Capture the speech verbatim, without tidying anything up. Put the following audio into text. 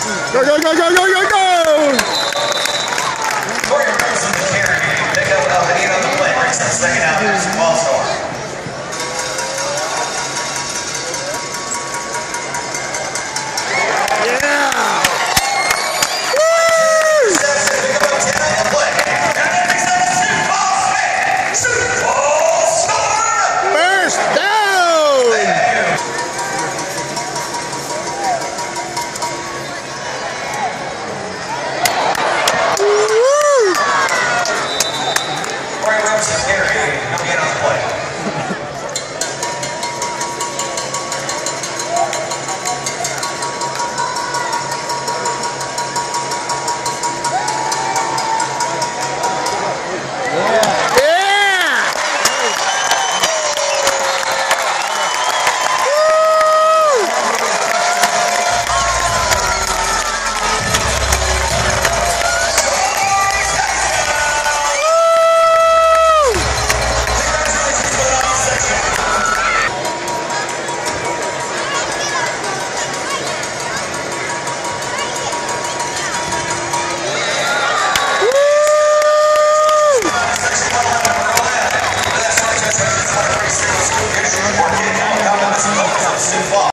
Go, go, go, go, go, go, go! For your person to carry, pick up of eight on the play, brings that second out, ball score.